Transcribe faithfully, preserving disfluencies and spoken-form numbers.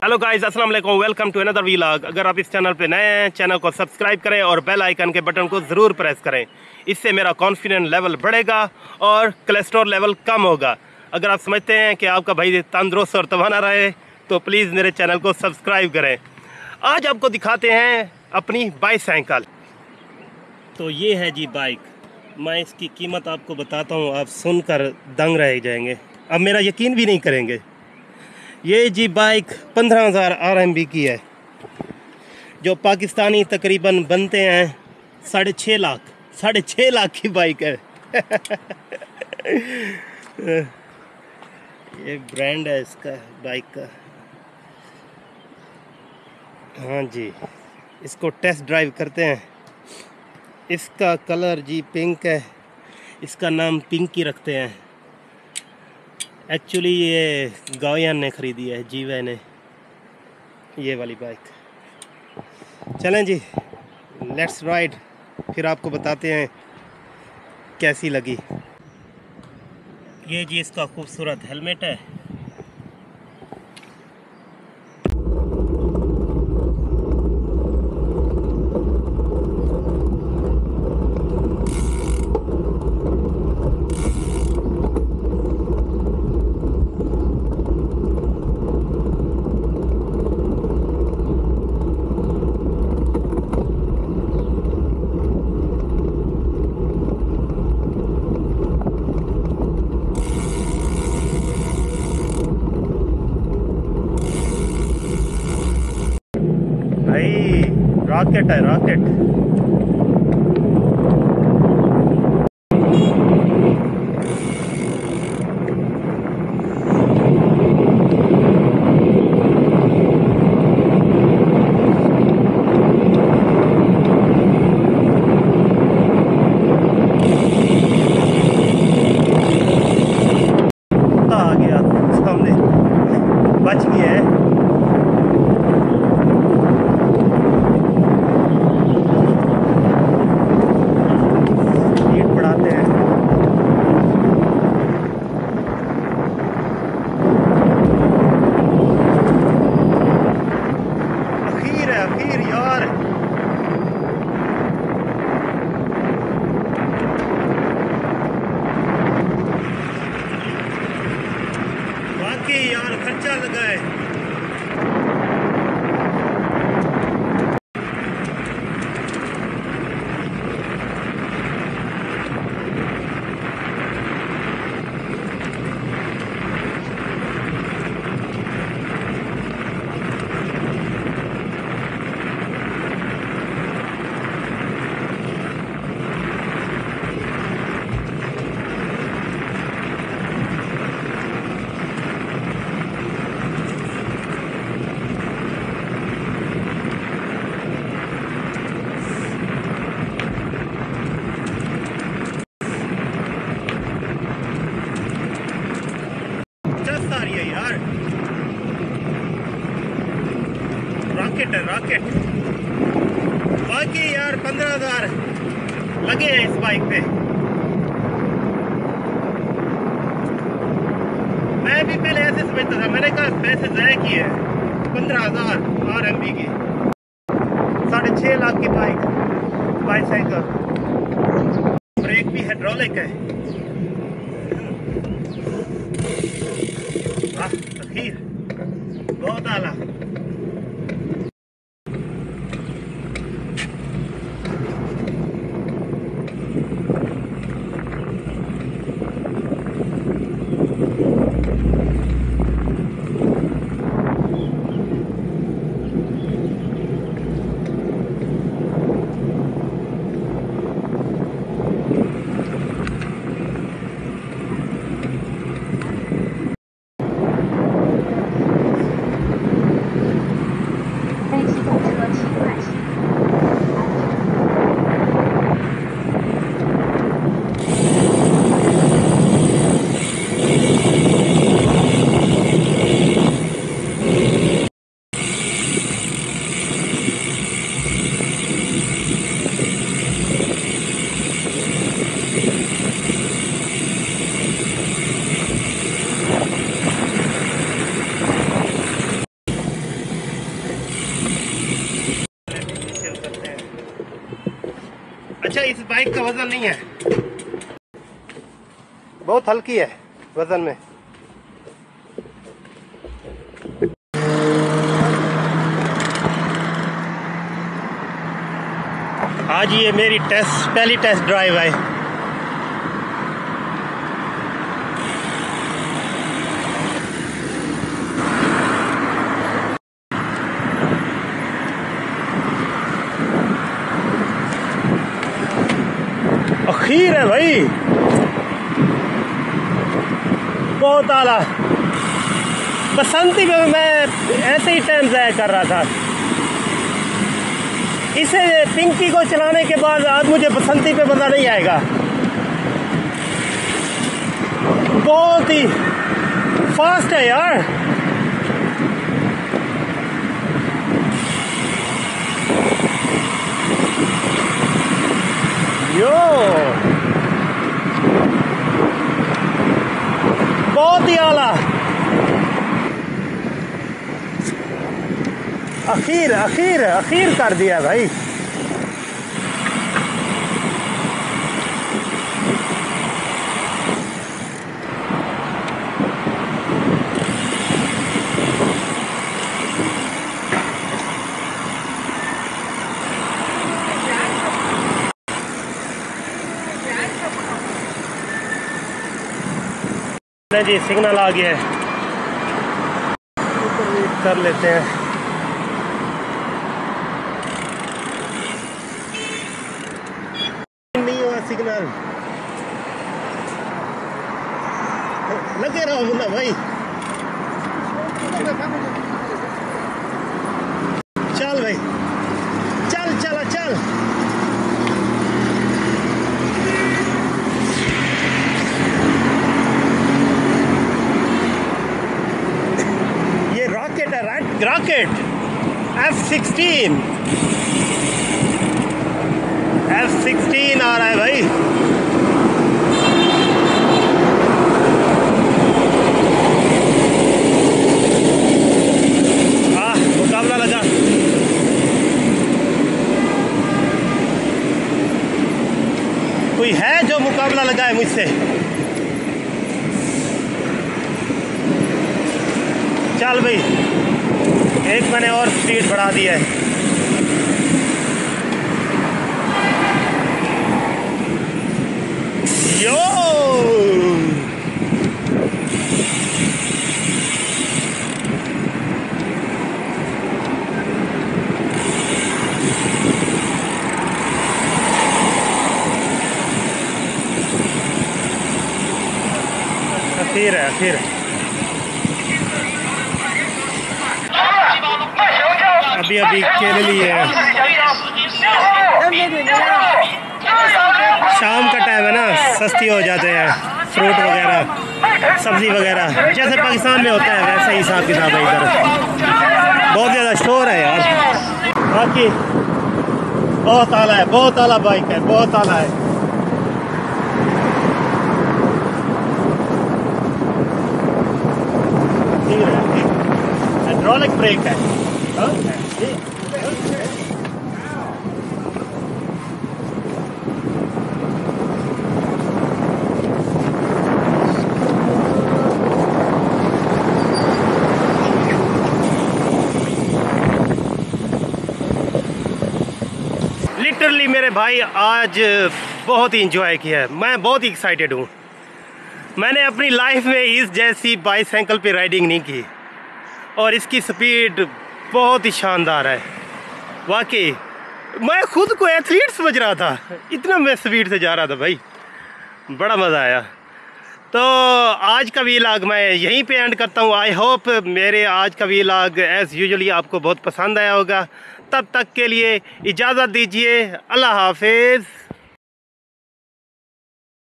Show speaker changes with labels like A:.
A: Hello guys, अस्सलाम वालेकुम। Welcome to another vlog. अगर आप इस चैनल पे नए हैं, चैनल को सब्सक्राइब करें और बेल आइकन के बटन को ज़रूर प्रेस करें। इससे मेरा कॉन्फिडेंस लेवल बढ़ेगा और कोलेस्ट्रॉल लेवल कम होगा। अगर आप समझते हैं कि आपका भाई तंदुरुस्त और तवाना रहे तो प्लीज़ मेरे चैनल को सब्सक्राइब करें। आज आपको दिखाते हैं अपनी बाईसाइकिल। तो ये है जी बाइक। मैं इसकी कीमत आपको बताता हूँ, आप सुनकर दंग रह जाएंगे। अब मेरा यकीन भी नहीं करेंगे। ये जी बाइक पंद्रह हज़ार आर एम बी की है, जो पाकिस्तानी तकरीबन बनते हैं साढ़े छः लाख साढ़े छः लाख की बाइक है। ये ब्रांड है इसका बाइक का। हाँ जी, इसको टेस्ट ड्राइव करते हैं। इसका कलर जी पिंक है, इसका नाम पिंकी रखते हैं। एक्चुअली ये गायन ने ख़रीदी है, जीवा ने, ये वाली बाइक। चलें जी, लेट्स राइड, फिर आपको बताते हैं कैसी लगी। ये जी इसका खूबसूरत हेलमेट है। भाई रॉकेट है, रॉकेट। आ गया सामने, बच गया है। अखीर यार, बाकी यार खर्चा लगा है। यार रॉकेट है, रॉकेट। बाकी यार पंद्रह हजार लगे हैं इस बाइक पे। मैं भी पहले ऐसे समझता था, मैंने कहा पैसे ज़ाया किए हैं। पंद्रह हजार आर एम बी की साढ़े छः लाख की बाइक, बाईसाइकिल। ब्रेक भी हाइड्रोलिक है। अखीर बहुत आला। का वजन नहीं है, बहुत हल्की है वजन में। आज ये मेरी टेस्ट पहली टेस्ट ड्राइव है। अखीर है भाई, बहुत आला। बसंती में मैं ऐसे ही टाइम ज़ाया कर रहा था। इसे पिंकी को चलाने के बाद आज मुझे बसंती पे मज़ा नहीं आएगा। बहुत ही फास्ट है यार। यो बहुत ही आला। अखीर अखीर अखीर कर दिया भाई। जी सिग्नल आ गया है, कर लेते हैं। नहीं हुआ सिग्नल, लगे रहो मुन्ना भाई। चल भाई चल चल चल। Rocket F sixteen F sixteen आ रहा है भाई। आ, मुकाबला लगा। कोई है जो मुकाबला लगाए मुझसे? चल भाई, एक मैंने और स्पीड बढ़ा दी है। यो अखीर है अखीर है। अभी अभी केले लिए है। शाम का टाइम है ना, सस्ती हो जाते हैं फ्रूट वगैरह, सब्जी वगैरह। जैसे पाकिस्तान में होता है वैसे ही हिसाब किताब है इधर। बहुत ज़्यादा स्टोर है यार। बाकी बहुत आला है, बहुत आला बाइक है, बहुत आला है। हाइड्रोलिक ब्रेक है। लिटरली मेरे भाई आज बहुत ही इंजॉय किया है। मैं बहुत ही एक्साइटेड हूँ। मैंने अपनी लाइफ में इस जैसी बाईसाइकिल पे राइडिंग नहीं की और इसकी स्पीड बहुत ही शानदार है। वाकई मैं खुद को एथलीट समझ रहा था, इतना मैं स्पीड से जा रहा था भाई। बड़ा मज़ा आया। तो आज का वीलॉग मैं यहीं पे एंड करता हूँ। आई होप मेरे आज का वीलॉग एज़ यूजुअली आपको बहुत पसंद आया होगा। तब तक के लिए इजाज़त दीजिए। अल्लाह हाफिज़।